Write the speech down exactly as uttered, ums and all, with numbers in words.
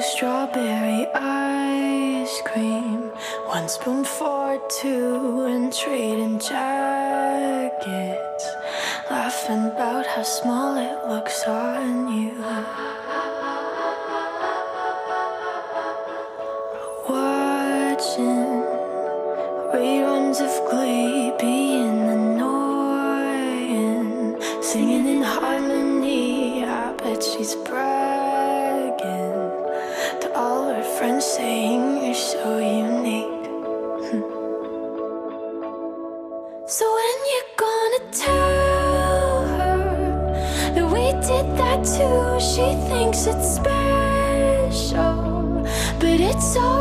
strawberry ice cream, one spoon for two, and trading jackets, laughing about how small it looks on you. Watching reruns of Glee, being annoying, singing in harmony. I bet she's bragging to all her friends, saying you're so unique. So when you're gonna tell her that we did that too? She thinks it's special, but it's all